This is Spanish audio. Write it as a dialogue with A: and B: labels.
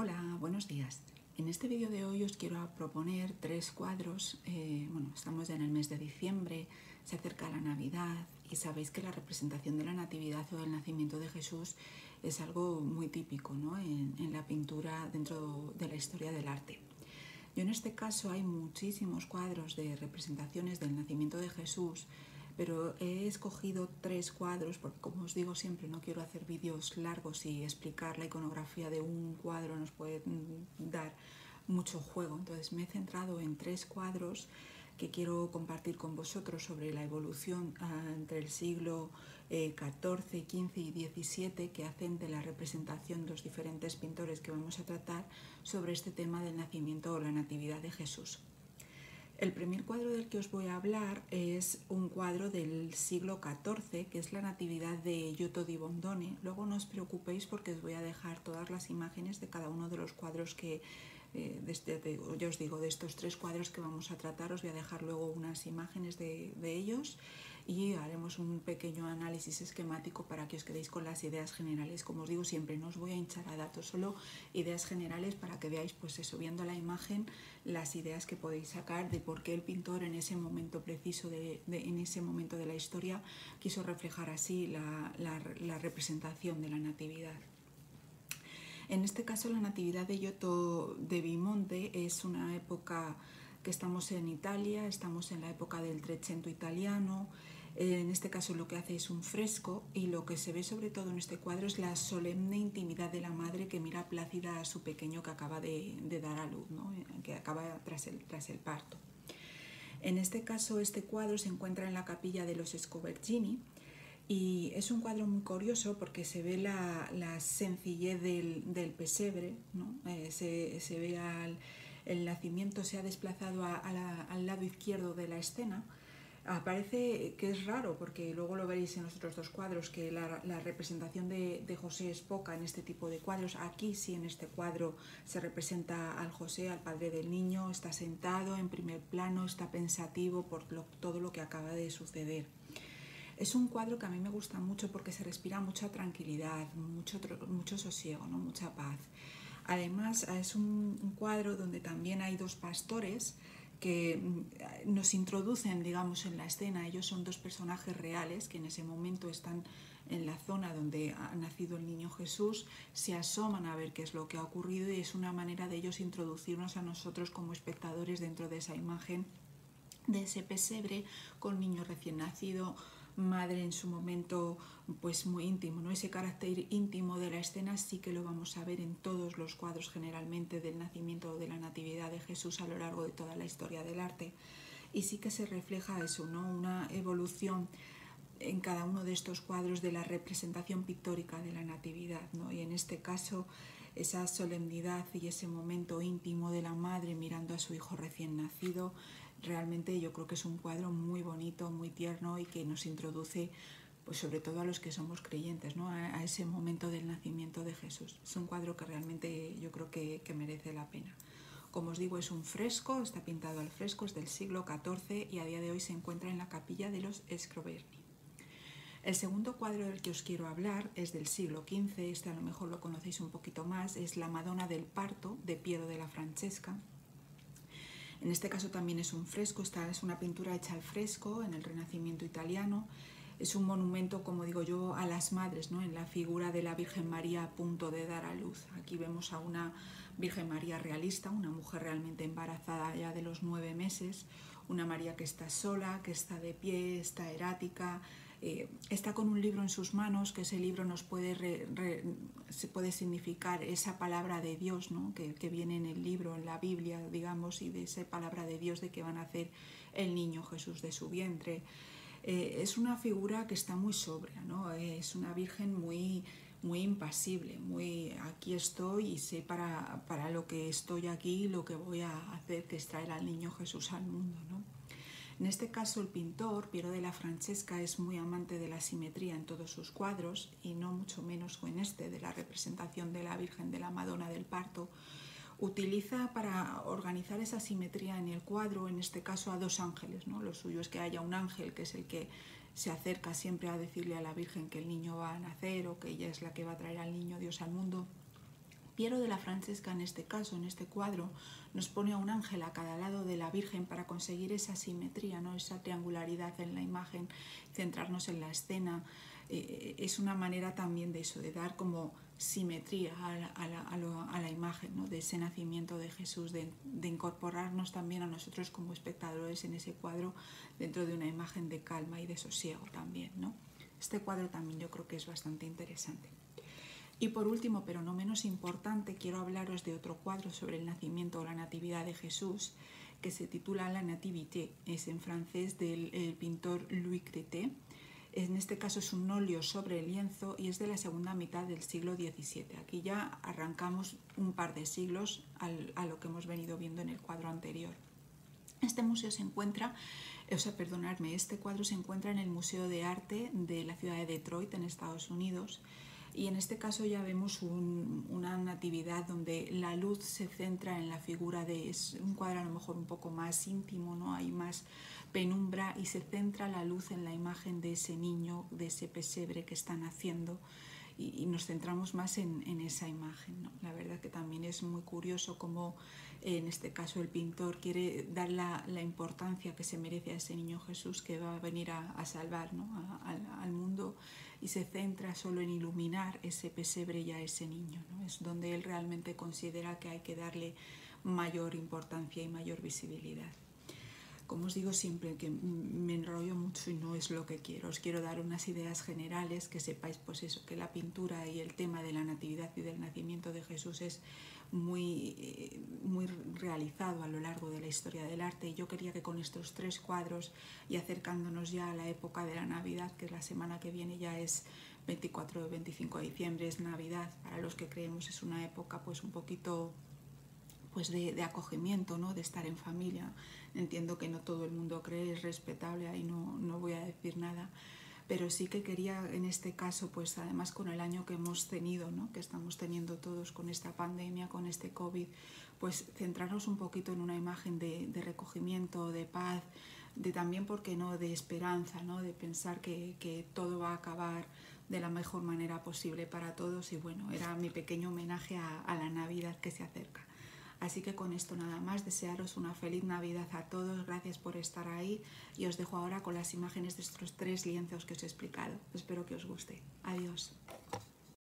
A: Hola, buenos días. En este vídeo de hoy os quiero proponer tres cuadros. Estamos ya en el mes de diciembre, se acerca la Navidad y sabéis que la representación de la Natividad o del nacimiento de Jesús es algo muy típico, ¿no? en la pintura dentro de la historia del arte. Yo en este caso hay muchísimos cuadros de representaciones del nacimiento de Jesús, pero he escogido tres cuadros porque, como os digo siempre, no quiero hacer vídeos largos y explicar la iconografía de un cuadro nos puede dar mucho juego. Entonces me he centrado en tres cuadros que quiero compartir con vosotros sobre la evolución entre el siglo XIV, XV y XVII que hacen de la representación de los diferentes pintores que vamos a tratar sobre este tema del nacimiento o la natividad de Jesús. El primer cuadro del que os voy a hablar es un cuadro del siglo XIV, que es la Natividad de Giotto di Bondone. Luego no os preocupéis porque os voy a dejar todas las imágenes de cada uno de los cuadros que, ya os digo, de estos tres cuadros que vamos a tratar, os voy a dejar luego unas imágenes de ellos y haremos un pequeño análisis esquemático para que os quedéis con las ideas generales. Como os digo siempre, no os voy a hinchar a datos, solo ideas generales para que veáis, pues eso, viendo la imagen, las ideas que podéis sacar de por qué el pintor en ese momento preciso, en ese momento de la historia, quiso reflejar así la representación de la Natividad. En este caso, la Natividad de Giotto di Bondone es una época que estamos en Italia, estamos en la época del Trecento italiano. En este caso lo que hace es un fresco y lo que se ve sobre todo en este cuadro es la solemne intimidad de la madre que mira plácida a su pequeño que acaba de dar a luz, ¿no? Que acaba tras el parto. En este caso este cuadro se encuentra en la capilla de los Scobergini y es un cuadro muy curioso porque se ve la sencillez del pesebre, ¿no? Se ve el nacimiento se ha desplazado al lado izquierdo de la escena. Parece que es raro porque luego lo veréis en los otros dos cuadros que la representación de José es poca en este tipo de cuadros. Aquí sí, en este cuadro se representa al José, al padre del niño, está sentado en primer plano, está pensativo por todo lo que acaba de suceder. Es un cuadro que a mí me gusta mucho porque se respira mucha tranquilidad, mucho sosiego, ¿no? Mucha paz. Además es un cuadro donde también hay dos pastores que nos introducen, digamos, en la escena. Ellos son dos personajes reales que en ese momento están en la zona donde ha nacido el niño Jesús, se asoman a ver qué es lo que ha ocurrido y es una manera de ellos introducirnos a nosotros como espectadores dentro de esa imagen, de ese pesebre con niño recién nacido, madre en su momento pues muy íntimo, ¿no? Ese carácter íntimo de la escena sí que lo vamos a ver en todos los cuadros generalmente del nacimiento o de la natividad de Jesús a lo largo de toda la historia del arte, y sí que se refleja eso, ¿no? Una evolución en cada uno de estos cuadros de la representación pictórica de la natividad, ¿no? Y en este caso esa solemnidad y ese momento íntimo de la madre mirando a su hijo recién nacido, realmente yo creo que es un cuadro muy bonito, muy tierno y que nos introduce, pues sobre todo a los que somos creyentes, ¿no? a ese momento del nacimiento de Jesús. Es un cuadro que realmente yo creo que merece la pena. Como os digo, es un fresco, está pintado al fresco, es del siglo XIV y a día de hoy se encuentra en la capilla de los Scobergini. El segundo cuadro del que os quiero hablar es del siglo XV, este a lo mejor lo conocéis un poquito más, es la Madonna del Parto de Piero della Francesca. En este caso también es un fresco, esta es una pintura hecha al fresco en el Renacimiento italiano. Es un monumento, como digo yo, a las madres, ¿no? En la figura de la Virgen María a punto de dar a luz. Aquí vemos a una Virgen María realista, una mujer realmente embarazada ya de los 9 meses, una María que está sola, que está de pie, está erática, está con un libro en sus manos, que ese libro nos se puede significar esa palabra de Dios, ¿no? que viene en el libro, en la Biblia, digamos, y de esa palabra de Dios de que van a hacer el niño Jesús de su vientre. Es una figura que está muy sobria, ¿no? Es una virgen muy impasible, muy aquí estoy y sé para lo que estoy aquí, lo que voy a hacer, que es traer al niño Jesús al mundo, ¿no? En este caso el pintor Piero della Francesca es muy amante de la simetría en todos sus cuadros y no mucho menos en este de la representación de la Virgen de la Madonna del Parto. Utiliza para organizar esa simetría en el cuadro, en este caso a dos ángeles, ¿no? Lo suyo es que haya un ángel que es el que se acerca siempre a decirle a la Virgen que el niño va a nacer o que ella es la que va a traer al niño Dios al mundo, Piero de la Francesca, en este caso, en este cuadro, nos pone a un ángel a cada lado de la Virgen para conseguir esa simetría, ¿no? Esa triangularidad en la imagen, centrarnos en la escena. Es una manera también de eso, de dar como simetría a la imagen, ¿no? De ese nacimiento de Jesús, de incorporarnos también a nosotros como espectadores en ese cuadro dentro de una imagen de calma y de sosiego también, ¿no? Este cuadro también yo creo que es bastante interesante. Y por último, pero no menos importante, quiero hablaros de otro cuadro sobre el nacimiento o la natividad de Jesús, que se titula La Nativité. Es en francés del pintor Louis Crétet. En este caso es un óleo sobre lienzo y es de la segunda mitad del siglo XVII. Aquí ya arrancamos un par de siglos a lo que hemos venido viendo en el cuadro anterior. Este cuadro se encuentra en el Museo de Arte de la ciudad de Detroit, en Estados Unidos, y en este caso ya vemos una natividad donde la luz se centra en la figura es un cuadro a lo mejor un poco más íntimo, ¿no? Hay más penumbra y se centra la luz en la imagen de ese niño, de ese pesebre que está naciendo, y nos centramos más en esa imagen, ¿no? La verdad que también es muy curioso cómo en este caso el pintor quiere dar la importancia que se merece a ese niño Jesús que va a venir a salvar, ¿no? al mundo, y se centra solo en iluminar ese pesebre y a ese niño, ¿no? Es donde él realmente considera que hay que darle mayor importancia y mayor visibilidad. Como os digo siempre, que me enrollo mucho y no es lo que quiero. Os quiero dar unas ideas generales, que sepáis pues eso, que la pintura y el tema de la natividad y del nacimiento de Jesús es muy realizado a lo largo de la historia del arte, y yo quería que con estos 3 cuadros, y acercándonos ya a la época de la Navidad, que la semana que viene ya es 24 o 25 de diciembre, es Navidad, para los que creemos es una época pues un poquito pues de acogimiento, ¿no? De estar en familia. Entiendo que no todo el mundo cree, es respetable, ahí no voy a decir nada, pero sí que quería en este caso, pues además con el año que hemos tenido, ¿no? Que estamos teniendo todos con esta pandemia, con este COVID, pues centrarnos un poquito en una imagen de recogimiento, de paz, de también, ¿por qué no?, de esperanza, ¿no? De pensar que todo va a acabar de la mejor manera posible para todos, y bueno, era mi pequeño homenaje a la Navidad que se acerca. Así que con esto nada más, desearos una feliz Navidad a todos, gracias por estar ahí, y os dejo ahora con las imágenes de estos 3 lienzos que os he explicado. Espero que os guste. Adiós.